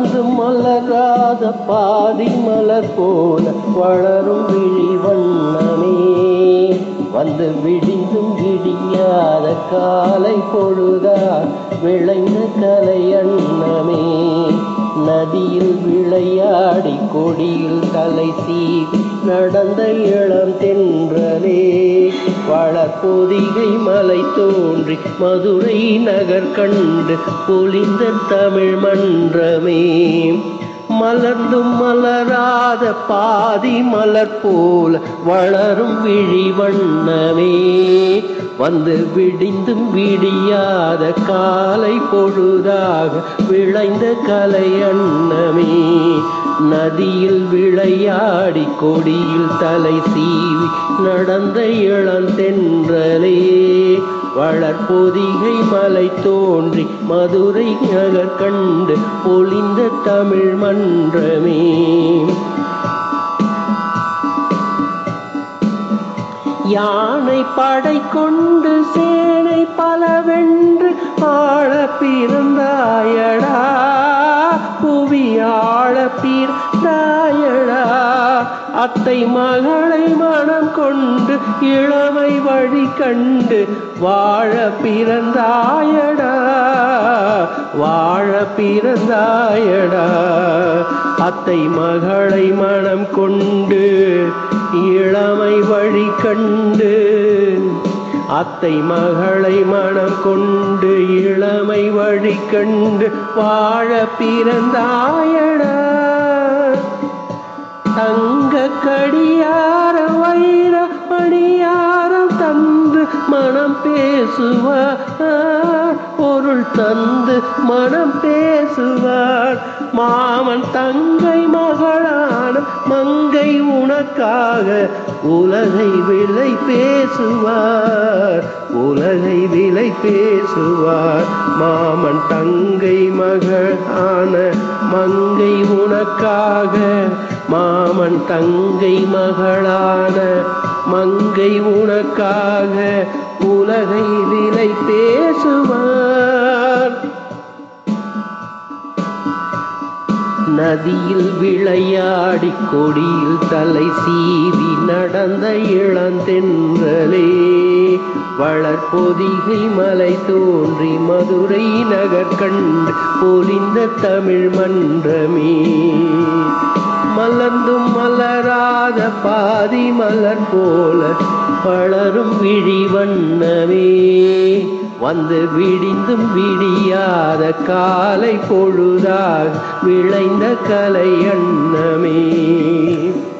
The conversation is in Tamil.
மலர்ந்து மலராத பாதி மலர் போல வளரும் விழி வண்ணமே, வந்து விடிந்தும் விடியாத காலை பொழுதா விளைந்த கலை அன்னமே. நதியில் விளையாடி கொடியில் தலை சீவி நடந்த இளம் தென்றலே, வளர்பொதிகை மலை தோன்றி மதுரை நகர் கண்டு பொலிந்த தமிழ் மன்றமே. மலர்ந்தும் மலராத பாதி மலர் போல வளரும் விழி வண்ணமே, வந்து விடிந்தும் விடியாத காலை பொழுதாக விளைந்த கலை அன்னமே. நதியில் விளையாடி கொடியில் தலை சீவி நடந்த இளந்தென்றலே, வளர்பொதிகை மலை தோன்றி மதுரை நகர் கண்டு பொலிந்த தமிழ் மன்றமே. யானை படை கொண்டு சேனை பலவென்று ஆள பிறந்தாயடா, புவி ஆள பிறந்தாயடா. அத்தை மகளை மனம் கொண்டு இளமை வழி கண்டு வாழ பிறந்தாயடா, வாழ பிறந்தாயடா. அத்தை மகளை மனம் கொண்டு இளமை வழி கண்டு, அத்தை மகளை மனம் கொண்டு இளமை வழி கண்டு வாழ பிறந்தாயடா. தங்க கடியார வைர மணியாரம் தந்து மனம் பேசுவார், பொருள் தந்து மனம் பேசுவார். மாமன் தங்கை மகளான மங்கை உனக்காக உலகை விலை பேசுவார், உலகை விலை பேசுவார். மாமன் தங்கை மகளான மங்கை உனக்காக, மாமன் தங்கை மகளான மங்கை உனக்காக உலகை விலை பேசுவார். நதியில் விளையாடி கொடியில் தலை சீவி நடந்த இளந்தென்றலே, வளர்பொதிகை மலை தோன்றி மதுரை நகர் கண்டு பொலிந்த தமிழ் மன்றமே. மலர்ந்தும் மலராத பாதி மலர் போல வளரும் விழி வண்ணமே, வந்து விடிந்தும் விடியாத காலை பொழுதாக விளைந்த கலை அன்னமே.